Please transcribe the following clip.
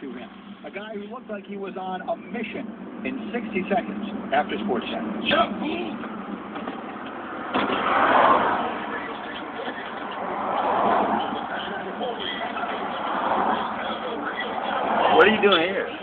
to him. A guy who looked like he was on a mission in 60 seconds after Sports Center. Shut up, fool! What are you doing here?